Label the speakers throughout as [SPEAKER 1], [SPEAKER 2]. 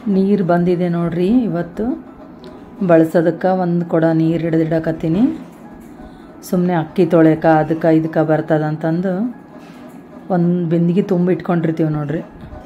[SPEAKER 1] ನೀರು ಬಂದಿದೆ ನೋಡ್ರಿ. ಇವತ್ತು ಬಳಸೋದಕ್ಕೆ ಒಂದು ಕೊಡ ನೀರು ಹಿಡಿದಿಡಕತ್ತೀನಿ. ಸುಮ್ಮನೆ ಅಕ್ಕಿ ತೊಳೆಯಕ್ಕೆ ಅದಕ್ಕೆ ಇದಕ್ಕೆ ಬರ್ತದಂತಂದು ಒಂದು ಬಿಂದಿಗೆ ತುಂಬ ಇಟ್ಕೊಂಡಿರ್ತೀವಿ ನೋಡ್ರಿ.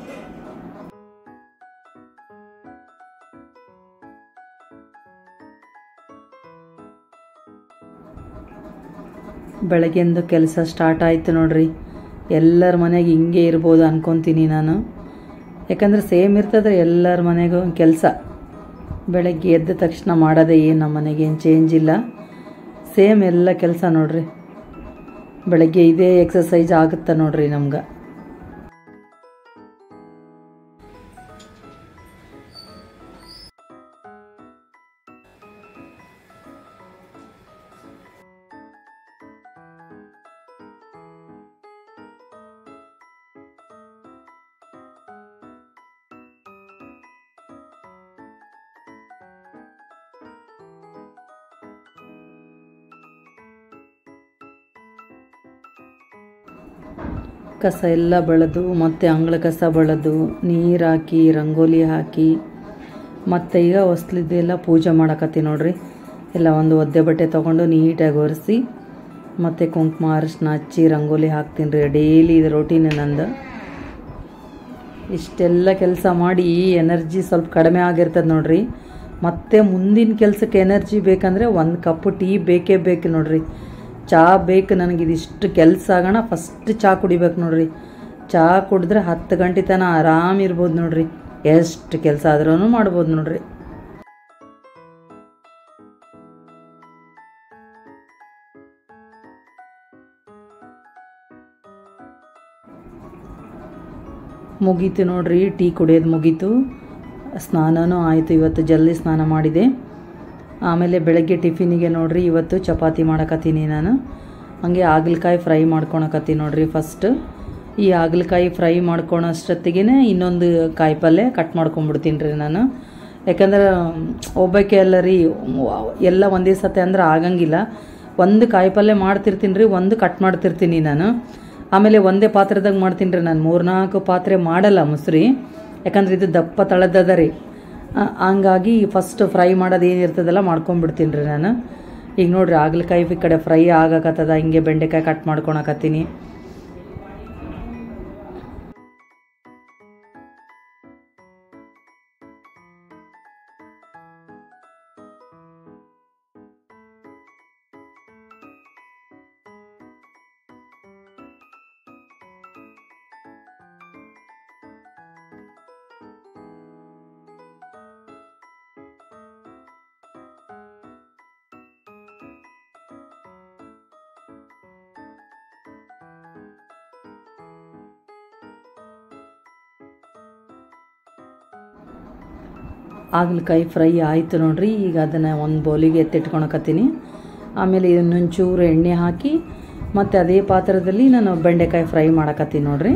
[SPEAKER 1] ಬೆಳಗ್ಗೆಂದು ಕೆಲಸ ಸ್ಟಾರ್ಟ್ ಆಯಿತು ನೋಡ್ರಿ. ಎಲ್ಲರ ಮನೆಗೆ ಹಿಂಗೆ ಇರ್ಬೋದು ಅನ್ಕೊತೀನಿ ನಾನು. ಯಾಕಂದರೆ ಸೇಮ್ ಇರ್ತದೆ ಎಲ್ಲರ ಮನೆಗೂ ಕೆಲಸ. ಬೆಳಗ್ಗೆ ಎದ್ದ ತಕ್ಷಣ ಮಾಡೋದೇ ಏನು, ನಮ್ಮ ಮನೆಗೆ ಏನು ಚೇಂಜ್ ಇಲ್ಲ, ಸೇಮ್ ಎಲ್ಲ ಕೆಲಸ ನೋಡ್ರಿ. ಬೆಳಗ್ಗೆ ಇದೇ ಎಕ್ಸಸೈಸ್ ಆಗುತ್ತೆ ನೋಡ್ರಿ ನಮ್ಗೆ. ಕಸ ಎಲ್ಲ ಬೆಳೆದು ಮತ್ತು ಅಂಗಳ ಕಸ ಬೆಳೆದು ನೀರು ಹಾಕಿ ರಂಗೋಲಿ ಹಾಕಿ ಮತ್ತು ಈಗ ಹೊಸ್ಲಿದ್ದೆಲ್ಲ ಪೂಜೆ ಮಾಡಕತ್ತಿ ನೋಡ್ರಿ. ಎಲ್ಲ ಒಂದು ಒದ್ದೆ ಬಟ್ಟೆ ತೊಗೊಂಡು ನೀಟಾಗಿ ಒರೆಸಿ ಮತ್ತು ಕುಂಕುಮ ಅರಿಶಿನ ಹಚ್ಚಿ ರಂಗೋಲಿ ಹಾಕ್ತೀನಿ ರೀ. ಡೈಲಿ ಇದು ರೊಟೀನ್ ನಂದು. ಇಷ್ಟೆಲ್ಲ ಕೆಲಸ ಮಾಡಿ ಎನರ್ಜಿ ಸ್ವಲ್ಪ ಕಡಿಮೆ ಆಗಿರ್ತದೆ ನೋಡ್ರಿ. ಮತ್ತು ಮುಂದಿನ ಕೆಲಸಕ್ಕೆ ಎನರ್ಜಿ ಬೇಕಂದರೆ ಒಂದು ಕಪ್ಪು ಟೀ ಬೇಕೇ ಬೇಕು ನೋಡ್ರಿ. ಚಹಾ ಬೇಕು ನನಗೆ. ಇದಿಷ್ಟು ಕೆಲಸ ಆಗೋಣ ಫಸ್ಟ್ ಚಹಾ ಕುಡಿಬೇಕು ನೋಡ್ರಿ. ಚಹಾ ಕುಡಿದ್ರೆ 10 ಗಂಟೆ ತನಕ ಆರಾಮಿರ್ಬೋದು ನೋಡ್ರಿ. ಎಷ್ಟು ಕೆಲಸ ಆದ್ರೂ ಮಾಡ್ಬೋದು ನೋಡ್ರಿ. ಮುಗೀತು ನೋಡ್ರಿ, ಟೀ ಕುಡಿಯೋದು ಮುಗೀತು. ಸ್ನಾನನೂ ಆಯಿತು. ಇವತ್ತು ಜಲ್ದಿ ಸ್ನಾನ ಮಾಡಿದೆ. ಆಮೇಲೆ ಬೆಳಗ್ಗೆ ಟಿಫಿನಿಗೆ ನೋಡ್ರಿ ಇವತ್ತು ಚಪಾತಿ ಮಾಡಕತ್ತೀನಿ ನಾನು. ಹಾಗೆ ಹಾಗಲಕಾಯಿ ಫ್ರೈ ಮಾಡ್ಕೊಳಕತ್ತೀನಿ ನೋಡ್ರಿ. ಫಸ್ಟ್ ಈ ಹಾಗಲಕಾಯಿ ಫ್ರೈ ಮಾಡ್ಕೊಳೋಷ್ಟೊತ್ತಿಗೆ ಇನ್ನೊಂದು ಕಾಯಿ ಪಲ್ಯ ಕಟ್ ಮಾಡ್ಕೊಂಬಿಡ್ತೀನಿ ರೀ ನಾನು. ಯಾಕಂದ್ರೆ ಒಬ್ಬಕ್ಕೆ ಎಲ್ಲ ರೀ ಎಲ್ಲ ಒಂದೇ ಸತಿ ಅಂದ್ರೆ ಆಗಂಗಿಲ್ಲ. ಒಂದು ಕಾಯಿ ಪಲ್ಯ ಮಾಡ್ತಿರ್ತೀನಿ ರೀ, ಒಂದು ಕಟ್ ಮಾಡ್ತಿರ್ತೀನಿ ನಾನು. ಆಮೇಲೆ ಒಂದೇ ಪಾತ್ರೆದಾಗ ಮಾಡ್ತೀನಿ ರೀ ನಾನು. 3-4 ಪಾತ್ರೆ ಮಾಡಲ್ಲ ಮುಸ್ರಿ, ಯಾಕಂದ್ರೆ ಇದು ದಪ್ಪ ತಳದದ ರೀ. ಹಂಗಾಗಿ ಫಸ್ಟ್ ಫ್ರೈ ಮಾಡೋದು ಏನಿರ್ತದಲ್ಲ ಮಾಡ್ಕೊಂಬಿಡ್ತೀನಿ ರೀ ನಾನು. ಈಗ ನೋಡ್ರಿ ಹಾಗಲಕಾಯಿ ಈ ಕಡೆ ಫ್ರೈ ಆಗಕತ್ತದ. ಹಿಂಗೆ ಬೆಂಡೆಕಾಯಿ ಕಟ್ ಮಾಡ್ಕೊಳಕತ್ತೀನಿ. ಹಾಗಲಕಾಯಿ ಫ್ರೈ ಆಯಿತು ನೋಡ್ರಿ. ಈಗ ಅದನ್ನು ಒಂದು ಬೌಲಿಗೆ ಎತ್ತಿಟ್ಕೊಳಕತ್ತೀನಿ. ಆಮೇಲೆ ಇನ್ನೊಂಚೂರು ಎಣ್ಣೆ ಹಾಕಿ ಮತ್ತು ಅದೇ ಪಾತ್ರದಲ್ಲಿ ನಾನು ಬೆಂಡೆಕಾಯಿ ಫ್ರೈ ಮಾಡಕತ್ತೀನಿ ನೋಡ್ರಿ.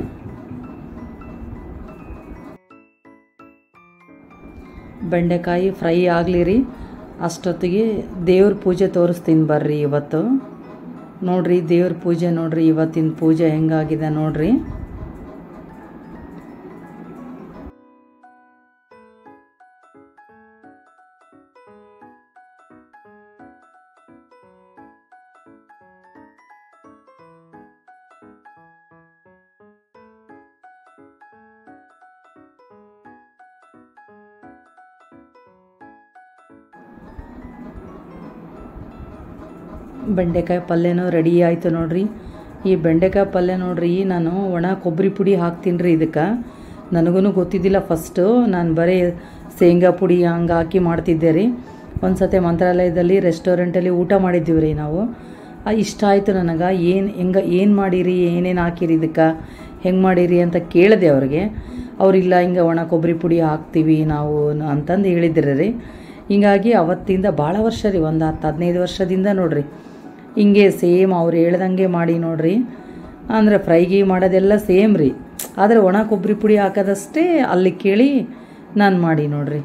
[SPEAKER 1] ಬೆಂಡೆಕಾಯಿ ಫ್ರೈ ಆಗಲಿ ರೀ. ಅಷ್ಟೊತ್ತಿಗೆ ದೇವ್ರ ಪೂಜೆ ತೋರಿಸ್ತೀನಿ ಬರ್ರಿ. ಇವತ್ತು ನೋಡ್ರಿ ದೇವ್ರ ಪೂಜೆ ನೋಡ್ರಿ. ಇವತ್ತಿನ ಪೂಜೆ ಹೆಂಗಾಗಿದೆ ನೋಡ್ರಿ. ಬೆಂಡೆಕಾಯಿ ಪಲ್ಯನೂ ರೆಡಿ ಆಯಿತು ನೋಡ್ರಿ. ಈ ಬೆಂಡೆಕಾಯಿ ಪಲ್ಯ ನೋಡ್ರಿ ನಾನು ಒಣ ಕೊಬ್ಬರಿ ಪುಡಿ ಹಾಕ್ತೀನಿ ರೀ ಇದಕ್ಕೆ. ನನಗೂ ಗೊತ್ತಿದ್ದಿಲ್ಲ ಫಸ್ಟು. ನಾನು ಬರೀ ಶೇಂಗಾ ಪುಡಿ ಹಂಗೆ ಹಾಕಿ ಮಾಡ್ತಿದ್ದೆ ರೀ. ಒಂದು ಸತಿ ಮಂತ್ರಾಲಯದಲ್ಲಿ ರೆಸ್ಟೋರೆಂಟಲ್ಲಿ ಊಟ ಮಾಡಿದ್ದೀವಿ ರೀ ನಾವು. ಇಷ್ಟ ಆಯಿತು ನನಗೆ. ಏನು ಮಾಡಿರಿ, ಏನೇನು ಹಾಕಿರಿ ಇದಕ್ಕೆ, ಹೆಂಗೆ ಮಾಡಿರಿ ಅಂತ ಕೇಳಿದೆ ಅವ್ರಿಗೆ. ಅವರಿಲ್ಲ ಹಿಂಗೆ ಒಣ ಕೊಬ್ಬರಿ ಪುಡಿ ಹಾಕ್ತೀವಿ ನಾವು ಅಂತಂದು ಹೇಳಿದ್ರಿ ರೀ. ಹಿಂಗಾಗಿ ಅವತ್ತಿಂದ ಭಾಳ ವರ್ಷ ರೀ, ಒಂದು 10-15 ವರ್ಷದಿಂದ ನೋಡ್ರಿ ಹಿಂಗೆ ಸೇಮ್ ಅವ್ರು ಹೇಳ್ದಂಗೆ ಮಾಡಿ ನೋಡ್ರಿ. ಅಂದರೆ ಫ್ರೈಗೆ ಮಾಡೋದೆಲ್ಲ ಸೇಮ್ ರೀ, ಆದರೆ ಒಣ ಕೊಬ್ಬರಿ ಪುಡಿ ಹಾಕೋದಷ್ಟೇ ಅಲ್ಲಿ ಕೇಳಿ ನಾನು ಮಾಡಿ ನೋಡ್ರಿ.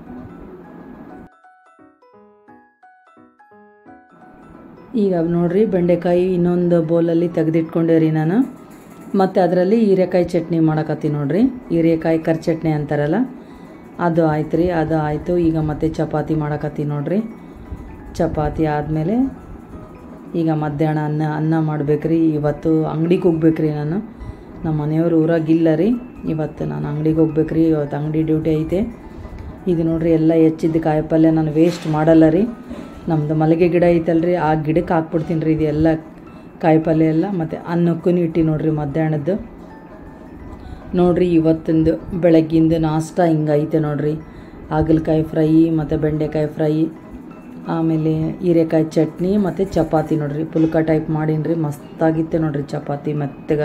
[SPEAKER 1] ಈಗ ನೋಡ್ರಿ ಬೆಂಡೆಕಾಯಿ ಇನ್ನೊಂದು ಬೌಲಲ್ಲಿ ತೆಗೆದಿಟ್ಕೊಂಡೆ ರೀ ನಾನು. ಮತ್ತು ಅದರಲ್ಲಿ ಹೀರೆಕಾಯಿ ಚಟ್ನಿ ಮಾಡಕತ್ತೀನಿ ನೋಡ್ರಿ. ಹೀರೆಕಾಯಿ ಕರ್ ಚಟ್ನಿ ಅಂತಾರಲ್ಲ ಅದು ಆಯ್ತು ರೀ, ಅದು ಆಯಿತು. ಈಗ ಮತ್ತೆ ಚಪಾತಿ ಮಾಡಕತ್ತೀನಿ ನೋಡ್ರಿ. ಚಪಾತಿ ಆದಮೇಲೆ ಈಗ ಮಧ್ಯಾಹ್ನ ಅನ್ನ ಮಾಡ್ಬೇಕ್ರಿ. ಇವತ್ತು ಅಂಗಡಿಗೆ ಹೋಗ್ಬೇಕ್ರಿ. ನಮ್ಮ ಮನೆಯವರು ಊರಾಗಿಲ್ಲ ರೀ. ಇವತ್ತು ನಾನು ಅಂಗಡಿಗೆ ಹೋಗ್ಬೇಕ್ರಿ. ಇವತ್ತು ಅಂಗಡಿ ಡ್ಯೂಟಿ ಐತೆ. ಇದು ನೋಡ್ರಿ ಎಲ್ಲ ಹೆಚ್ಚಿದ್ದು ಕಾಯಿಪಲ್ಯ ನಾನು ವೇಸ್ಟ್ ಮಾಡಲ್ಲ ರೀ. ನಮ್ಮದು ಮಲ್ಲಿಗೆ ಗಿಡ ಐತಲ್ರಿ, ಆ ಗಿಡಕ್ಕೆ ಹಾಕ್ಬಿಡ್ತೀನಿ ರೀ ಇದೆಲ್ಲ ಕಾಯಿಪಲ್ಯ ಎಲ್ಲ. ಮತ್ತು ಅನ್ನಕ್ಕೂ ಇಟ್ಟು ನೋಡ್ರಿ ಮಧ್ಯಾಹ್ನದ್ದು. ನೋಡ್ರಿ ಇವತ್ತಿಂದು ಬೆಳಗ್ಗಿಂದು ನಾಷ್ಟ ಹಿಂಗೈತೆ ನೋಡ್ರಿ. ಹಾಗಲಕಾಯಿ ಫ್ರೈ ಮತ್ತು ಬೆಂಡೆಕಾಯಿ ಫ್ರೈ, ಆಮೇಲೆ ಹೀರೆಕಾಯಿ ಚಟ್ನಿ ಮತ್ತು ಚಪಾತಿ ನೋಡ್ರಿ. ಪುಲ್ಕ ಟೈಪ್ ಮಾಡೀನಿ ರೀ, ಮಸ್ತಾಗಿತ್ತೆ ನೋಡ್ರಿ ಚಪಾತಿ ಮೆತ್ತಗ.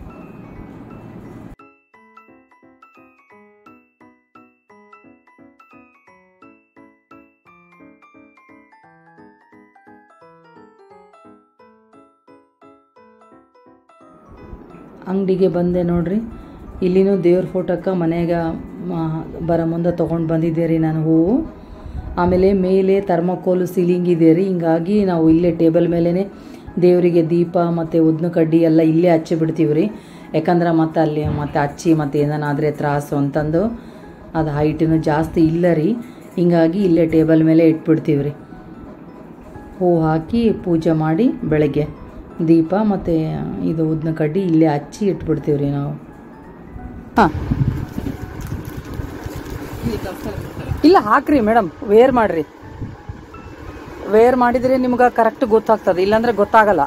[SPEAKER 1] ಅಂಗಡಿಗೆ ಬಂದೆ ನೋಡ್ರಿ. ಇಲ್ಲಿನೂ ದೇವ್ರ ಫೋಟೋಕ್ಕೆ ಮನೆಗೆ ಬರೋ ಮುಂದೆ ತೊಗೊಂಡು ಬಂದಿದ್ದೆ ರೀ ನಾನು ಹೂವು. ಆಮೇಲೆ ಮೇಲೆ ಥರ್ಮಕೋಲ್ ಸೀಲಿಂಗ್ ಇದೆ ರೀ. ಹಿಂಗಾಗಿ ನಾವು ಇಲ್ಲೇ ಟೇಬಲ್ ಮೇಲೇ ದೇವರಿಗೆ ದೀಪ ಮತ್ತು ಉದ್ದಿನ ಕಡ್ಡಿ ಎಲ್ಲ ಇಲ್ಲೇ ಹಚ್ಚಿ ಬಿಡ್ತೀವಿ ರೀ. ಯಾಕಂದ್ರೆ ಮತ್ತೆ ಅಲ್ಲಿ ಮತ್ತೆ ಹಚ್ಚಿ ಮತ್ತು ಏನಾದರೆ ತ್ರಾಸು ಅಂತಂದು ಅದು ಹೈಟನ್ನು ಜಾಸ್ತಿ ಇಲ್ಲ ರೀ. ಹಿಂಗಾಗಿ ಇಲ್ಲೇ ಟೇಬಲ್ ಮೇಲೆ ಇಟ್ಬಿಡ್ತೀವಿ ರೀ. ಹೂವು ಹಾಕಿ ಪೂಜೆ ಮಾಡಿ ಬೆಳಗ್ಗೆ ದೀಪ ಮತ್ತು ಇದು ಉದ್ದಿನ ಕಡ್ಡಿ ಇಲ್ಲೇ ಹಚ್ಚಿ ಇಟ್ಬಿಡ್ತೀವಿ ರೀ ನಾವು. ಹಾಂ, ಇಲ್ಲ ಹಾಕ್ರಿ ಮೇಡಮ್, ವೇರ್ ಮಾಡಿರಿ. ವೇರ್ ಮಾಡಿದರೆ ನಿಮ್ಗೆ ಕರೆಕ್ಟ್ ಗೊತ್ತಾಗ್ತದೆ, ಇಲ್ಲಾಂದರೆ ಗೊತ್ತಾಗಲ್ಲ.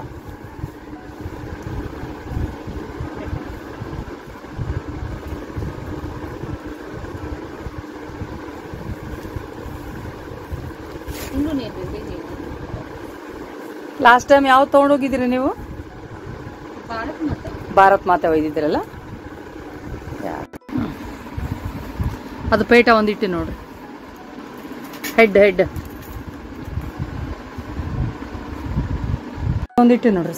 [SPEAKER 1] ಲಾಸ್ಟ್ ಟೈಮ್ ಯಾವ್ದು ತೊಗೊಂಡೋಗಿದ್ದೀರಿ ನೀವು? ಭಾರತ್ ಮಾತೆ ಒಯ್ದಿದ್ದೀರಲ್ಲ, ಅದು ಪೇಟ ಒಂದಿಟ್ಟು ನೋಡ್ರಿ. ಹೆಡ್ ಒಂದಿಟ್ಟು ನೋಡ್ರಿ.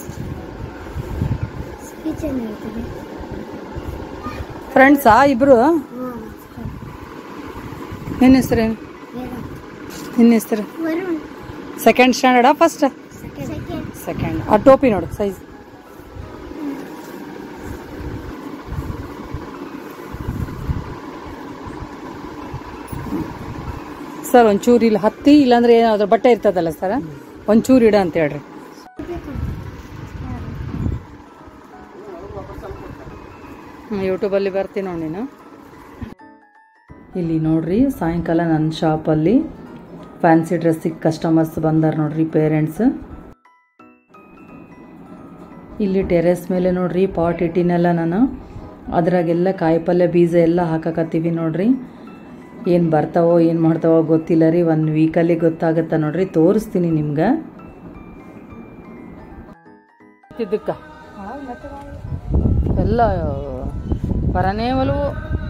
[SPEAKER 1] ಫ್ರೆಂಡ್ಸಾ ಇಬ್ರು? ನಿನ್ನ ಹೆಸರೇನು? ನಿನ್ನ ಹೆಸರು? ಸೆಕೆಂಡ್ ಸ್ಟ್ಯಾಂಡರ್ಡಾ ಫಸ್ಟ್? ಸೆಕೆಂಡ್. ಆ ಟೋಪಿ ನೋಡು ಸೈಜ್. ಸರ್ ಒಂಚೂರು ಇಲ್ಲಿ ಹತ್ತಿ, ಇಲ್ಲಾಂದ್ರೆ ಏನಾದ್ರು ಬಟ್ಟೆ ಇರ್ತದಲ್ಲ ಸರ್, ಒಂಚೂರು ಇಡ ಅಂತ ಹೇಳ್ರಿ. ಯೂಟ್ಯೂಬಲ್ಲಿ ಬರ್ತೀನಿ ನೋಡಿ ನೀನು. ಇಲ್ಲಿ ನೋಡ್ರಿ ಸಾಯಂಕಾಲ ನನ್ನ ಶಾಪಲ್ಲಿ ಫ್ಯಾನ್ಸಿ ಡ್ರೆಸ್ಸಿಗೆ ಕಸ್ಟಮರ್ಸ್ ಬಂದಾರ ನೋಡ್ರಿ, ಪೇರೆಂಟ್ಸ್. ಇಲ್ಲಿ ಟೆರೆಸ್ ಮೇಲೆ ನೋಡ್ರಿ ಪಾಟ್ ಇಟ್ಟಿನೆಲ್ಲ ನಾನು, ಅದ್ರಾಗೆಲ್ಲ ಕಾಯಿಪಲ್ಯ ಬೀಜ ಎಲ್ಲ ಹಾಕಕತ್ತೀವಿ ನೋಡ್ರಿ. ಏನು ಬರ್ತಾವೋ ಏನು ಮಾಡ್ತಾವೋ ಗೊತ್ತಿಲ್ಲ ರೀ, 1 ವೀಕಲ್ಲಿ ಗೊತ್ತಾಗತ್ತ ನೋಡ್ರಿ. ತೋರಿಸ್ತೀನಿ ನಿಮ್ಗೆ. ಇದಕ್ಕೆ ಎಲ್ಲ ಬರನೇ ಒಲವು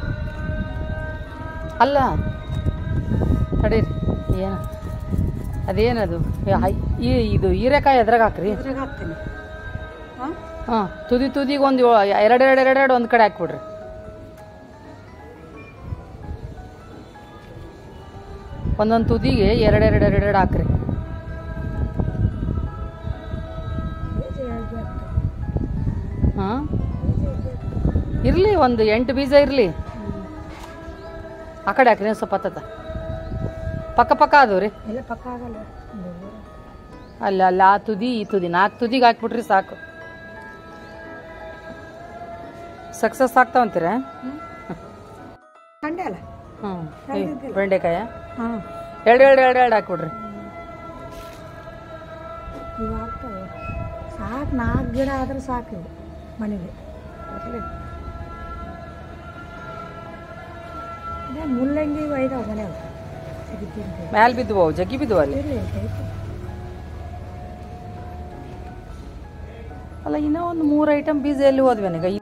[SPEAKER 1] ಅಲ್ಲ ತಡೀರಿ. ಏನು ಅದೇನದು ಇದು ಹೀರೆಕಾಯಿ ಎದ್ರಾಗ ಹಾಕ್ರಿ. ಹಾಕ್ತೀನಿ. ಹಾಂ, ತುದಿಗೆ ಒಂದು ಎರಡು ಒಂದು ಕಡೆ ಹಾಕ್ಬಿಡ್ರಿ. ಒಂದೊಂದು ತುದಿಗೆ ಎರಡು ಹಾಕ್ರಿ. ಹಾಂ, ಇರಲಿ, ಒಂದು 8 ಬೀಜ ಇರಲಿ. ಆ ಕಡೆ ಹಾಕ್ರಿ ಸ್ವಲ್ಪ ಹತ್ತತ್ತ. ಪಕ್ಕ ಅದು ರೀ. ಅಲ್ಲ ಆ ತುದಿ ಈ ತುದಿ 4 ತುದಿಗೆ ಹಾಕ್ಬಿಟ್ರಿ ಸಾಕು. ಸಕ್ಸಸ್ ಆಗ್ತಾವಂತೀರ? ಹ್ಞೂ, ಬೆಂಡೆಕಾಯ ಎರಡು ಹಾಕ್ಬಿಡ್ರಿ.
[SPEAKER 2] ಸಾಕು, 4 ಗಿಡ ಆದ್ರೆ ಸಾಕು ಮನೆಗೆ. ಮುಲ್ಲಂಗಿ ಒಯ್ದಾವ ಮನೆ
[SPEAKER 1] ಮ್ಯಾಲೆ ಬಿದ್ದುವ, ಜಗ್ಗಿ ಬಿದ್ದುವ ಅಲ್ಲಿ. ಅಲ್ಲ, ಇನ್ನೂ ಒಂದು 3 ಐಟಮ್ ಬೀಜ ಎಲ್ಲಿ ಹೋದ್ವಿ ನನಗೆ.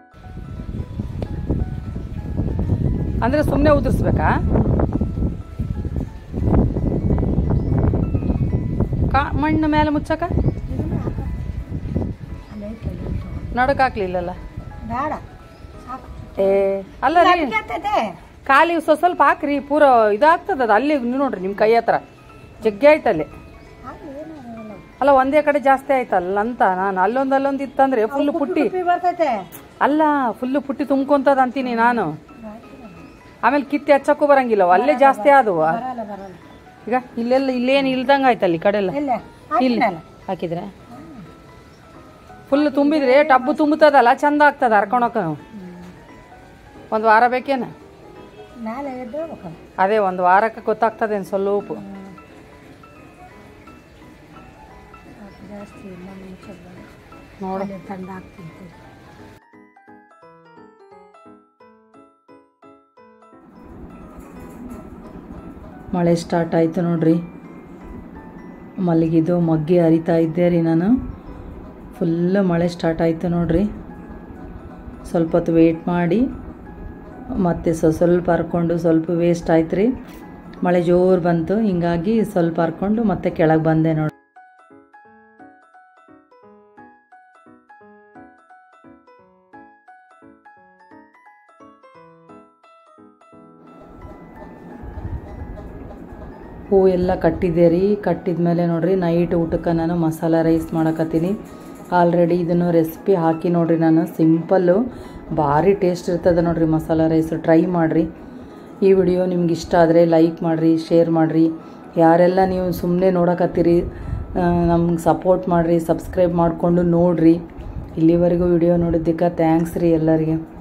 [SPEAKER 1] ಅಂದರೆ ಸುಮ್ಮನೆ ಉದುರಿಸ್ಬೇಕಾ? ಮಣ್ಣು ಮೇಲೆ ಮುಚ್ಚಕ ನಡಕ್ ಹಾಕ್ಲಿಲ್ಲಲ್ಲ. ಏ ಅಲ್ಲ ರೀ, ಖಾಲಿ ಸ್ವಲ್ಪ ಹಾಕ್ರಿ, ಪೂರ ಇದಾಗ್ತದ. ಅದು ಅಲ್ಲಿ ನೋಡ್ರಿ ನಿಮ್ಮ ಕೈ ಹತ್ರ ಜಗ್ಗಿ ಆಯ್ತಲ್ಲಿ. ಅಲ್ಲ, ಒಂದೇ ಕಡೆ ಜಾಸ್ತಿ ಆಯ್ತಲ್ಲ ಅಂತ ನಾನು. ಅಲ್ಲೊಂದು ಇತ್ತಂದ್ರೆ ಫುಲ್ ಪುಟ್ಟಿ ಅಲ್ಲ, ಫುಲ್ ಪುಟ್ಟಿ ತುಂಬ್ಕೊಂತದ ಅಂತೀನಿ ನಾನು. ಆಮೇಲೆ ಕಿತ್ತಿ ಹಚ್ಚಕ್ಕೂ ಬರಂಗಿಲ್ಲ ಅಲ್ಲೇ ಜಾಸ್ತಿ ಆದವು.
[SPEAKER 2] ಬರಲ್ಲ ಬರಲ್ಲ.
[SPEAKER 1] ಈಗ ಇಲ್ಲೇನು ಇಲ್ದಂಗೆ ಆಯ್ತಲ್ಲ ಈ ಕಡೆ ಎಲ್ಲ.
[SPEAKER 2] ಇಲ್ಲ
[SPEAKER 1] ಇಲ್ಲಿ ಹಾಕಿದ್ರೆ ಫುಲ್ ತುಂಬಿದ್ರೆ ಟಬ್ಬು ತುಂಬುತ್ತದಲ್ಲ, ಚಂದ ಆಗ್ತದ ಹರ್ಕೊಳಕ. ಒಂದು ವಾರ ಬೇಕೇನ?
[SPEAKER 2] ನಾಳೆ ಎದ್ದು ಹೋಗ್ಬೇಕು.
[SPEAKER 1] ಅದೇ ಒಂದು ವಾರಕ್ಕೆ ಗೊತ್ತಾಗ್ತದೇನು ಸ್ವಲ್ಪ.
[SPEAKER 2] ಜಾಸ್ತಿ ಇಲ್ಲ ಮುಂಚೆ
[SPEAKER 1] ನೋಡಿ
[SPEAKER 2] ತಂಡ ಆಗ್ತಿತ್ತು.
[SPEAKER 1] ಮಳೆ ಸ್ಟಾರ್ಟ್ ಆಯಿತು ನೋಡ್ರಿ. ಮಲಗಿದ್ದು ಮಗ್ಗಿ ಹರಿತಾ ಇದ್ದೆ ರೀ ನಾನು. ಫುಲ್ಲು ಮಳೆ ಸ್ಟಾರ್ಟ್ ಆಯಿತು ನೋಡ್ರಿ. ಸ್ವಲ್ಪ ಹೊತ್ತು ವೆಯ್ಟ್ ಮಾಡಿ ಮತ್ತೆ ಸ್ವಲ್ಪ ಹರ್ಕೊಂಡು ಸ್ವಲ್ಪ ವೇಸ್ಟ್ ಆಯ್ತು ರೀ. ಮಳೆ ಜೋರು ಬಂತು, ಹಿಂಗಾಗಿ ಸ್ವಲ್ಪ ಹರ್ಕೊಂಡು ಮತ್ತೆ ಕೆಳಗೆ ಬಂದೆ ನೋಡಿ. ಹೂ ಎಲ್ಲ ಕಟ್ಟಿದ್ದೆ ರೀ. ಕಟ್ಟಿದ ಮೇಲೆ ನೋಡಿರಿ ನೈಟ್ ಊಟಕ್ಕೆ ನಾನು ಮಸಾಲ ರೈಸ್ ಮಾಡಕತ್ತೀನಿ. ಆಲ್ರೆಡಿ ಇದನ್ನು ರೆಸಿಪಿ ಹಾಕಿ ನೋಡಿರಿ ನಾನು. ಸಿಂಪಲ್ಲು, ಭಾರಿ ಟೇಸ್ಟ್ ಇರ್ತದೆ ನೋಡಿರಿ ಮಸಾಲ ರೈಸು. ಟ್ರೈ ಮಾಡಿರಿ. ಈ ವಿಡಿಯೋ ನಿಮ್ಗೆ ಇಷ್ಟ ಆದರೆ ಲೈಕ್ ಮಾಡಿರಿ, ಶೇರ್ ಮಾಡಿರಿ. ಯಾರೆಲ್ಲ ನೀವು ಸುಮ್ಮನೆ ನೋಡಕತ್ತೀರಿ ನಮ್ಗೆ ಸಪೋರ್ಟ್ ಮಾಡಿರಿ, ಸಬ್ಸ್ಕ್ರೈಬ್ ಮಾಡಿಕೊಂಡು ನೋಡಿರಿ. ಇಲ್ಲಿವರೆಗೂ ವಿಡಿಯೋ ನೋಡಿದ್ದಕ್ಕೆ ಥ್ಯಾಂಕ್ಸ್ ರೀ ಎಲ್ಲರಿಗೆ.